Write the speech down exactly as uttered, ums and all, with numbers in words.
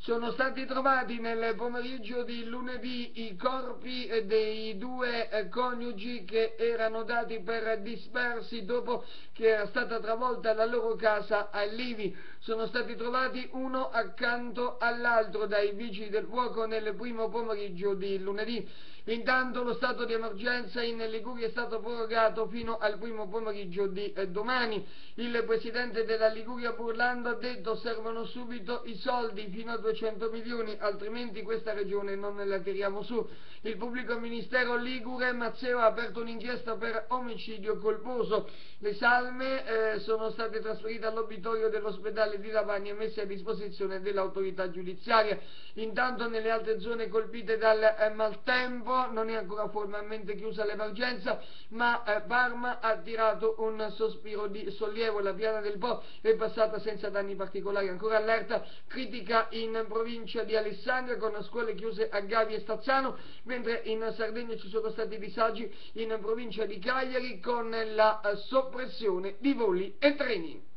Sono stati trovati nel pomeriggio di lunedì i corpi dei due coniugi che erano dati per dispersi dopo che era stata travolta la loro casa a Livi. Sono stati trovati uno accanto all'altro dai vigili del fuoco nel primo pomeriggio di lunedì. Intanto lo stato di emergenza in Liguria è stato prorogato fino al primo pomeriggio di eh, domani. Il presidente della Liguria Burlando ha detto servono subito i soldi fino a duecento milioni, altrimenti questa regione non la tiriamo su. Il pubblico ministero ligure Mazzeo ha aperto un'inchiesta per omicidio colposo. Le salme eh, sono state trasferite all'obitorio dell'ospedale di Lavagna e messe a disposizione dell'autorità giudiziaria. Intanto nelle altre zone colpite dal eh, maltempo non è ancora formalmente chiusa l'emergenza, ma eh, Parma ha tirato un sospiro di sollievo. La Piana del Po è passata senza danni particolari. Ancora allerta critica in provincia di Alessandria con scuole chiuse a Gavi e Stazzano, mentre in Sardegna ci sono stati disagi in provincia di Cagliari con la eh, soppressione di voli e treni.